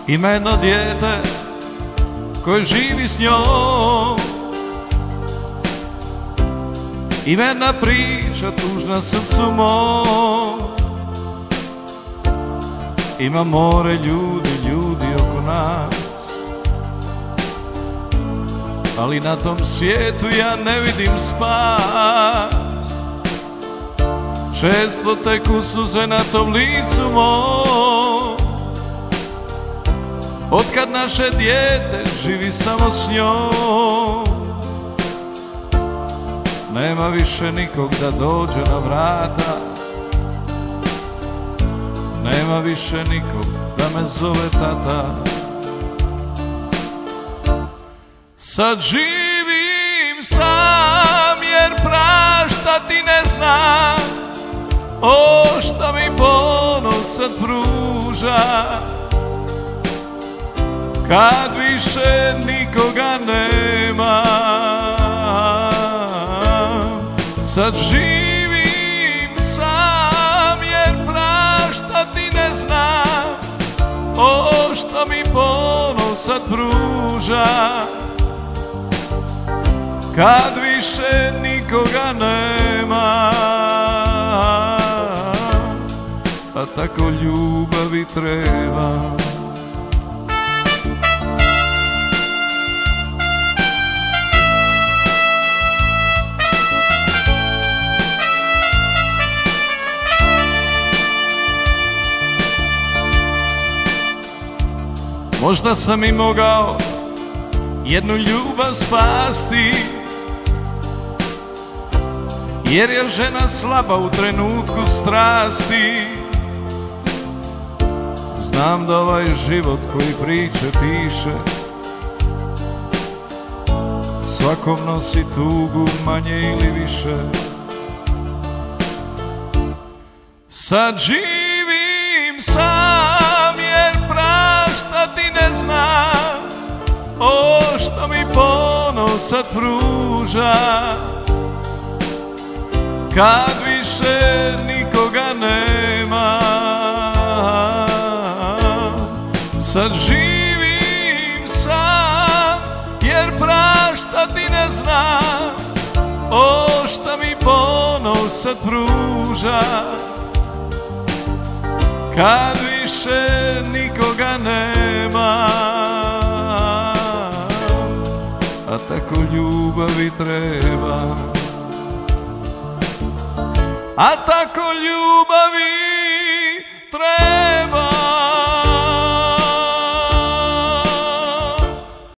Ima jedno dijete koje živi s njom, ima jedna priča tužna srcu mom. Ima more ljudi, ljudi oko nas, ali na tom svijetu ja ne vidim spas. Često teku suze na tom licu mom, otkad naše dijete živi samo s njom. Nema više nikog da dođe na vrata, nema više nikog da me zove tata. Sad živim sam jer praštati ne znam, o šta mi ponos sad pruža. Kad više nikoga nema, sad živim sam jer praštati ne znam, o šta mi ponos sad pruža. Kad više nikoga nema, a tako ljubavi treba. Možda sam i mogao jednu ljubav spasti, jer je žena slaba u trenutku strasti. Znam da ovaj život koji priče piše, svakom nosi tugu manje ili više. Sad živim sam jer praštati ne znam, o što mi ponos sad pruža. Kad više nikoga nema, sad živim sam jer praštati ne znam, o šta mi ponos sad pruža. Kad više nikoga nema, a tako ljubavi treba. A tako ljubavi treba.